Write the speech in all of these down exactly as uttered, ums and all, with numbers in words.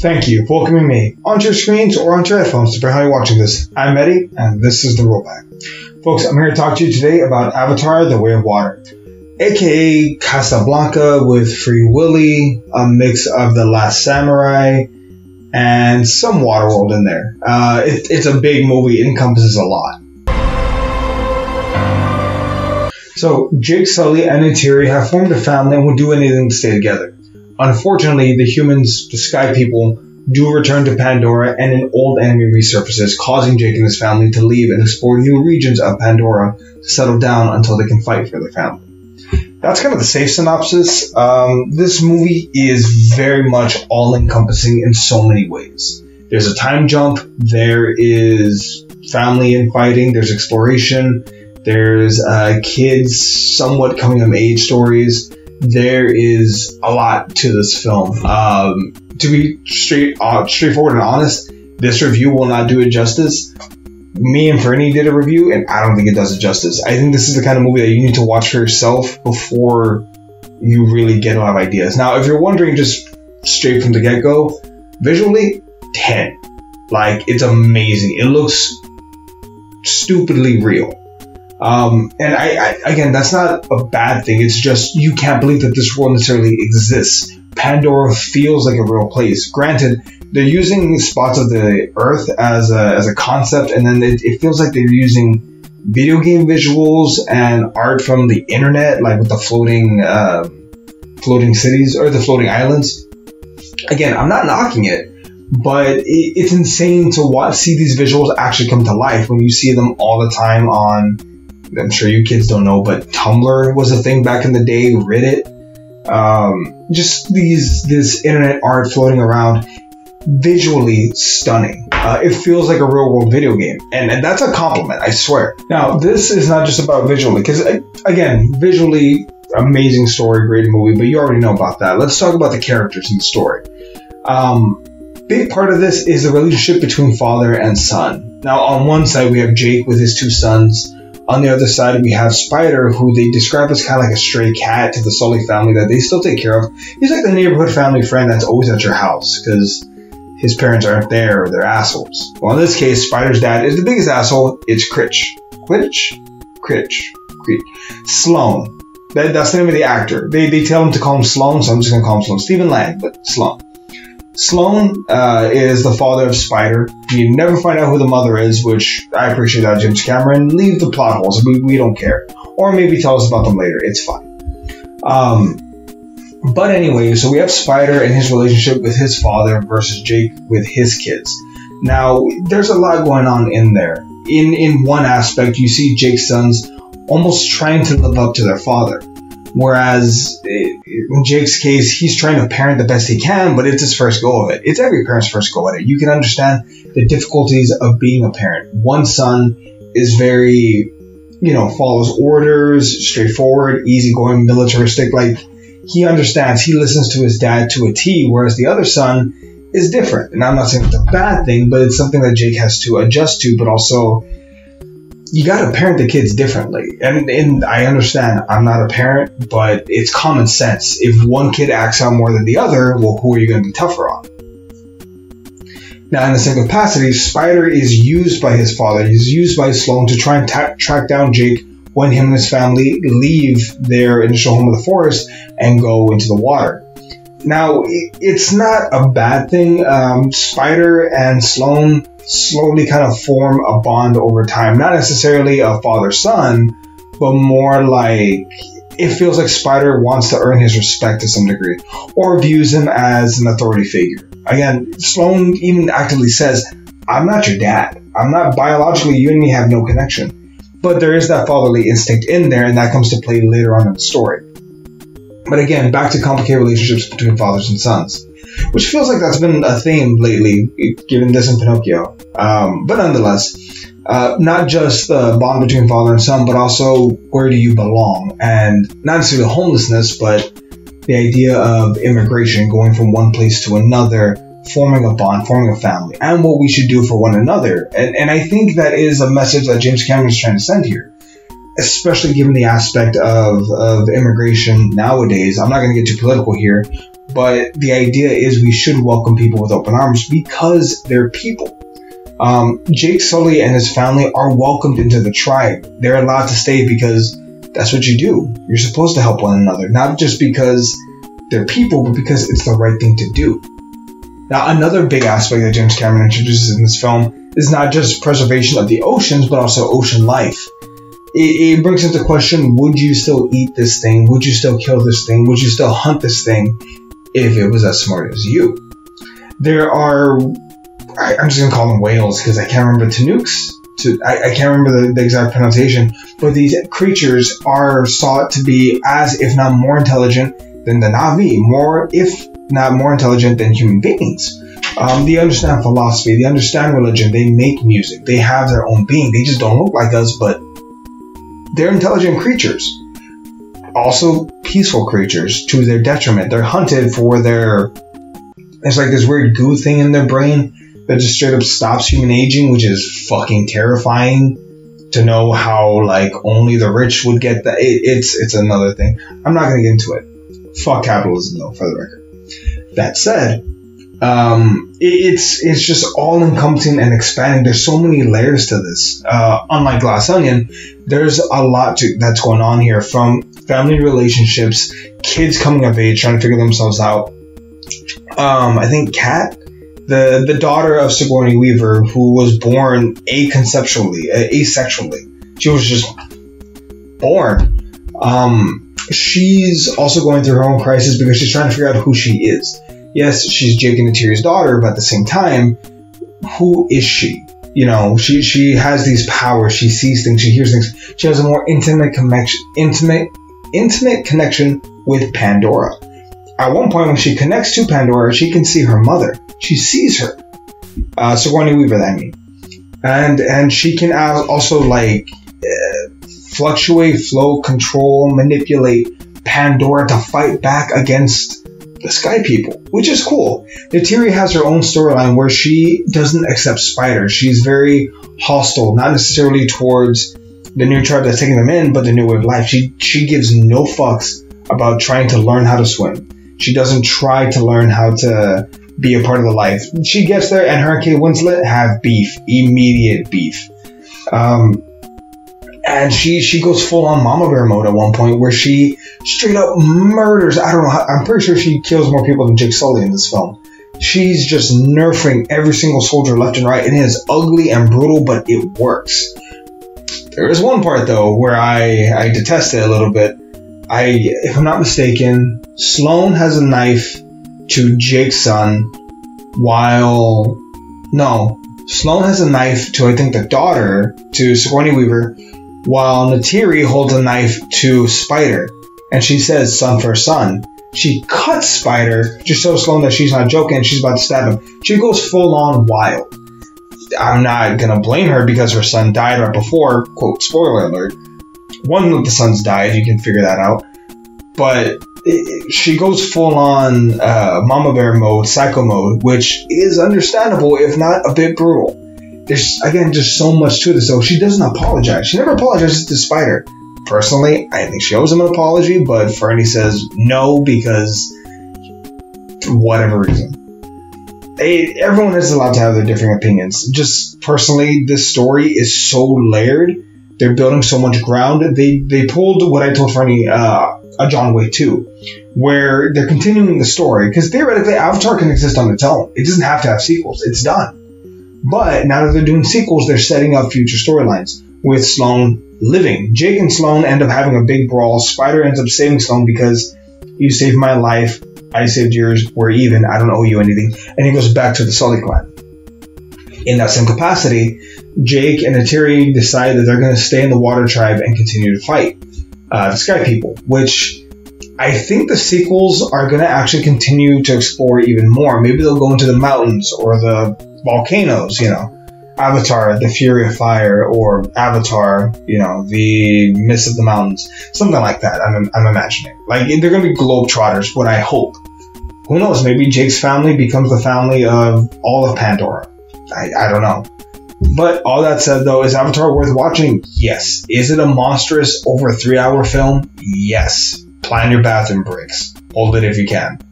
Thank you for welcoming me onto your screens or onto your headphones, depending on how you're watching this. I'm Eddie, and this is The Rollback. Folks, I'm here to talk to you today about Avatar: The Way of Water, aka Casablanca with Free Willy, a mix of The Last Samurai, and some Waterworld in there. Uh, it, it's a big movie, it encompasses a lot. So, Jake Sully and Neytiri have formed a family and would do anything to stay together. Unfortunately, the humans, the Sky People, do return to Pandora and an old enemy resurfaces, causing Jake and his family to leave and explore new regions of Pandora to settle down until they can fight for their family. That's kind of the safe synopsis. Um, this movie is very much all-encompassing in so many ways. There's a time jump, there is family infighting, there's exploration, there's uh, kids somewhat coming of age stories. There is a lot to this film. Um, to be straight, uh, straightforward and honest, this review will not do it justice. Me and Fernie did a review, and I don't think it does it justice. I think this is the kind of movie that you need to watch for yourself before you really get a lot of ideas. Now, if you're wondering just straight from the get-go, visually, ten. Like, it's amazing. It looks stupidly real. Um, and I, I, again, that's not a bad thing. It's just you can't believe that this world necessarily exists. Pandora feels like a real place. Granted, they're using spots of the Earth as a, as a concept, and then it, it feels like they're using video game visuals and art from the internet, like with the floating, uh, floating cities or the floating islands. Again, I'm not knocking it, but it, it's insane to watch, see these visuals actually come to life when you see them all the time on. I'm sure you kids don't know, but Tumblr was a thing back in the day, Reddit. Um, just these, this internet art floating around, visually stunning. Uh, it feels like a real world video game. And, and that's a compliment, I swear. Now, this is not just about visually, because again, visually, amazing story, great movie, but you already know about that. Let's talk about the characters in the story. Um, big part of this is the relationship between father and son. Now, on one side, we have Jake with his two sons. On the other side, we have Spider, who they describe as kind of like a stray cat to the Sully family that they still take care of. He's like the neighborhood family friend that's always at your house because his parents aren't there or they're assholes. Well, in this case, Spider's dad is the biggest asshole. It's Critch. Critch? Critch. Critch. Sloan. That, that's the name of the actor. They, they tell him to call him Sloan, so I'm just going to call him Sloan. Stephen Lang, but Sloan. Sloan uh, is the father of Spider. You never find out who the mother is, which I appreciate that, James Cameron. Leave the plot holes. We, we don't care. Or maybe tell us about them later. It's fine. Um, but anyway, so we have Spider and his relationship with his father versus Jake with his kids. Now, there's a lot going on in there. In, in one aspect, you see Jake's sons almost trying to live up to their father. Whereas in Jake's case, he's trying to parent the best he can, but it's his first go of it. It's every parent's first go at it. You can understand the difficulties of being a parent. One son is very, you know, follows orders, straightforward, easygoing, militaristic. Like, he understands, he listens to his dad to a T, whereas the other son is different. And I'm not saying it's a bad thing, but it's something that Jake has to adjust to, but also you got to parent the kids differently. And, and I understand I'm not a parent, but it's common sense. If one kid acts out more than the other, well, who are you going to be tougher on? Now, in the same capacity, Spider is used by his father. He's used by Sloan to try and ta- track down Jake when him and his family leave their initial home of the forest and go into the water. Now, it's not a bad thing. Um, Spider and Sloan slowly kind of form a bond over time. Not necessarily a father-son, but more like it feels like Spider wants to earn his respect to some degree, or views him as an authority figure. Again, Sloan even actively says, I'm not your dad. I'm not biologically, you and me have no connection. But there is that fatherly instinct in there, and that comes to play later on in the story. But again, back to complicated relationships between fathers and sons, which feels like that's been a theme lately, given this in Pinocchio. Um, but nonetheless, uh, not just the bond between father and son, but also where do you belong? And not necessarily homelessness, but the idea of immigration, going from one place to another, forming a bond, forming a family, and what we should do for one another. And, and I think that is a message that James Cameron is trying to send here. Especially given the aspect of, of immigration nowadays. I'm not going to get too political here, but the idea is we should welcome people with open arms because they're people. Um, Jake Sully and his family are welcomed into the tribe. They're allowed to stay because that's what you do. You're supposed to help one another, not just because they're people, but because it's the right thing to do. Now, another big aspect that James Cameron introduces in this film is not just preservation of the oceans, but also ocean life. It, it brings into question, would you still eat this thing? Would you still kill this thing? Would you still hunt this thing if it was as smart as you? There are, I, I'm just going to call them whales because I can't remember Tanooks. To, I, I can't remember the, the exact pronunciation, but these creatures are thought to be as, if not more intelligent than the Na'vi, more, if not more intelligent than human beings. Um, they understand philosophy, they understand religion, they make music, they have their own being. They just don't look like us, but they're intelligent creatures. Also peaceful creatures to their detriment. They're hunted for their, it's like this weird goo thing in their brain that just straight up stops human aging, which is fucking terrifying to know how like only the rich would get that. It, it's, it's another thing. I'm not going to get into it. Fuck capitalism though, for the record. That said, um, it, it's it's just all encompassing and expanding. There's so many layers to this. Uh, unlike Glass Onion, there's a lot to, that's going on here, from family relationships, kids coming of age, trying to figure themselves out. Um, I think Kat, the the daughter of Sigourney Weaver, who was born aconceptually, uh, asexually, she was just born. Um, She's also going through her own crisis because she's trying to figure out who she is. Yes, she's Jake and Neytiri's daughter, but at the same time, who is she? You know, she she has these powers. She sees things. She hears things. She has a more intimate connection, intimate, intimate connection with Pandora. At one point, when she connects to Pandora, she can see her mother. She sees her. Uh, Sigourney Weaver, I mean, and and she can also like. Uh, fluctuate, flow, control, manipulate Pandora to fight back against the Sky People, which is cool. Neytiri has her own storyline where she doesn't accept spiders. She's very hostile, not necessarily towards the new tribe that's taking them in, but the new way of life. She she gives no fucks about trying to learn how to swim. She doesn't try to learn how to be a part of the life. She gets there, and her and Kate Winslet have beef, immediate beef. Um, And she, she goes full on mama bear mode at one point where she straight up murders. I don't know. How, I'm pretty sure she kills more people than Jake Sully in this film. She's just nerfing every single soldier left and right. It is ugly and brutal, but it works. There is one part though where I, I detest it a little bit. I, if I'm not mistaken, Sloane has a knife to Jake's son while, no, Sloane has a knife to, I think, the daughter, to Sigourney Weaver, while Neytiri holds a knife to Spider, and she says, son for son. She cuts Spider, just so Sloane that she's not joking, and she's about to stab him. She goes full on wild. I'm not going to blame her because her son died right before, quote, spoiler alert. One of the sons died, you can figure that out. But it, she goes full on uh, Mama Bear mode, psycho mode, which is understandable, if not a bit brutal. There's, again, just so much to this, though. She doesn't apologize. She never apologizes to Spider. Personally, I think she owes him an apology, but Fernie says no because whatever reason. They, everyone is allowed to have their different opinions. Just personally, this story is so layered. They're building so much ground. They they pulled what I told Fernie, uh, a John Wick two, where they're continuing the story. Because theoretically, Avatar can exist on its own. It doesn't have to have sequels. It's done. But now that they're doing sequels, they're setting up future storylines with Sloane living. Jake and Sloane end up having a big brawl. Spider ends up saving Sloane because you saved my life, I saved yours, we're even, I don't owe you anything. And he goes back to the Sully clan. In that same capacity, Jake and Neytiri decide that they're going to stay in the Water Tribe and continue to fight uh, the Sky People, which I think the sequels are going to actually continue to explore even more. Maybe they'll go into the mountains or the volcanoes, you know, Avatar, the Fury of Fire, or Avatar, you know, the Mist of the Mountains, something like that. I'm, I'm imagining. Like, they're going to be globetrotters, what I hope. Who knows? Maybe Jake's family becomes the family of all of Pandora. I, I don't know. But all that said, though, is Avatar worth watching? Yes. Is it a monstrous, over three-hour film? Yes. Plan your bathroom breaks. Hold it if you can.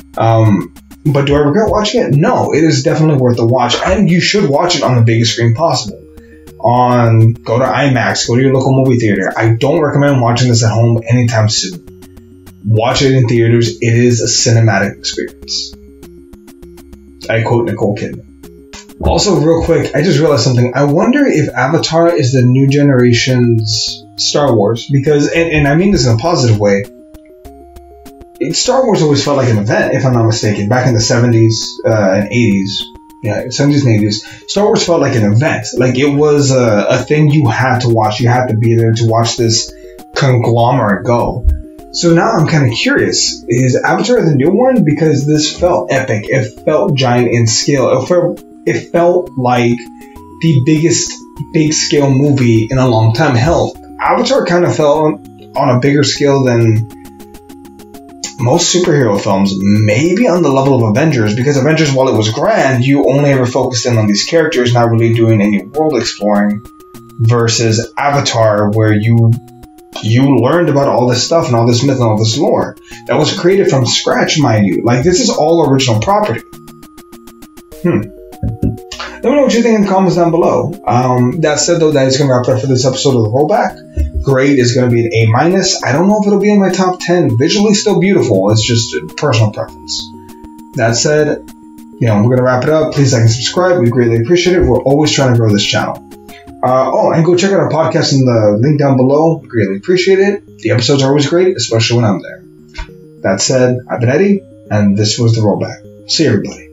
Um, but do I regret watching it? No, it is definitely worth the watch, and you should watch it on the biggest screen possible. On go to IMAX, go to your local movie theater. I don't recommend watching this at home anytime soon. Watch it in theaters. It is a cinematic experience. I quote Nicole Kidman. Also, real quick, I just realized something. I wonder if Avatar is the new generation's Star Wars, because, and, and I mean this in a positive way, it, Star Wars always felt like an event, if I'm not mistaken, back in the seventies uh, and eighties. Yeah, seventies and eighties. Star Wars felt like an event. Like, it was a, a thing you had to watch. You had to be there to watch this conglomerate go. So now I'm kind of curious. Is Avatar the new one? Because this felt epic. It felt giant in scale. It felt, it felt like the biggest big-scale movie in a long time. Hell, Avatar kind of felt on, on a bigger scale than most superhero films, maybe on the level of Avengers, because Avengers, while it was grand, you only ever focused in on these characters, not really doing any world exploring, versus Avatar, where you you learned about all this stuff and all this myth and all this lore that was created from scratch, mind you. Like, this is all original property. Hmm. Let me know what you think in the comments down below. Um, that said, though, that is going to wrap it up for this episode of The Rollback. Grade is going to be an A minus. I don't know if it'll be in my top ten. Visually still beautiful. It's just a personal preference. That said, you know, we're going to wrap it up. Please like and subscribe. We greatly appreciate it. We're always trying to grow this channel. Uh, oh, and go check out our podcast in the link down below. We greatly appreciate it. The episodes are always great, especially when I'm there. That said, I've been Eddie, and this was The Rollback. See you, everybody.